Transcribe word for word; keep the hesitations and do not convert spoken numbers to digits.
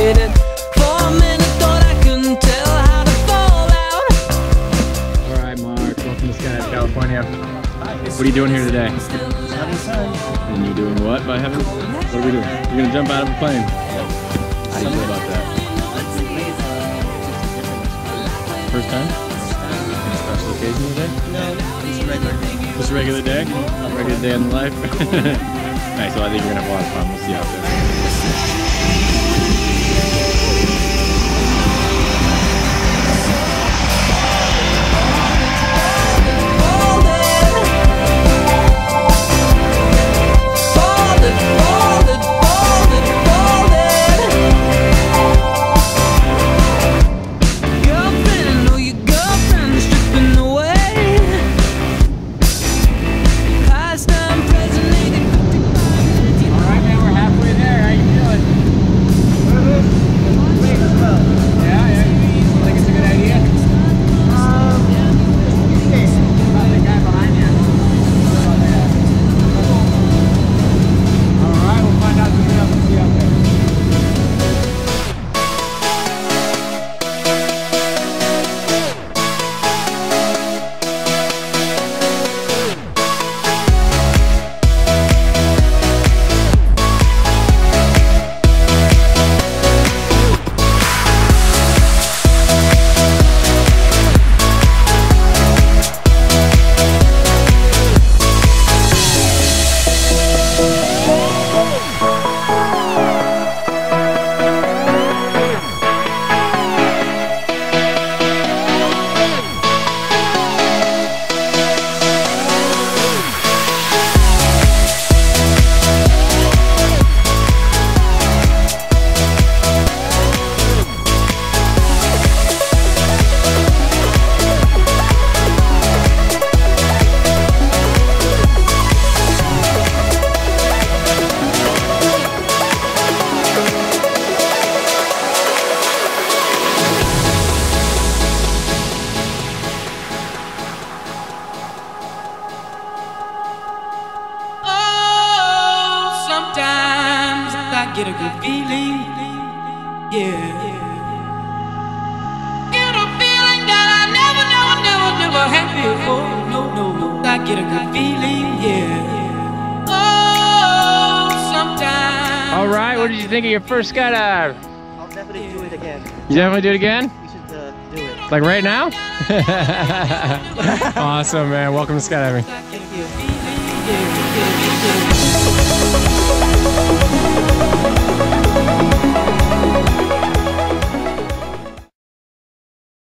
waited for a minute, thought I couldn't tell how to fall out. All right, Mark, welcome to Skydive California. What are you doing here today? Having fun. And you doing what by heaven? What are we doing? You're gonna jump out of a plane. How do you feel about that? First time? Any special occasion today? No, it's a regular day. Just a regular day? A regular day in life? Nice, so I think you're gonna have a lot of fun. We'll see you out there. Get a good feeling, yeah. Get a feeling that I never, never, never, never had before. No, no, no. I get a good feeling, yeah. Oh, sometimes. All right, what did you think of your first skydive? I'll definitely do it again. You definitely do it again? You should uh, do it. Like right now? Awesome, man. Welcome to skydiving. Thank you.